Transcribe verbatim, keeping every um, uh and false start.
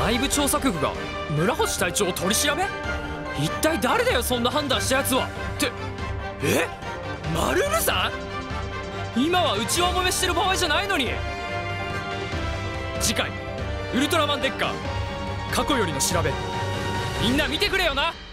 内部調査局が村星隊長を取り調べ？一体誰だよそんな判断したやつは。ってえマルルさん？今は内輪もめしてる場合じゃないのに。次回ウルトラマンデッカー過去よりの調べ、みんな見てくれよな。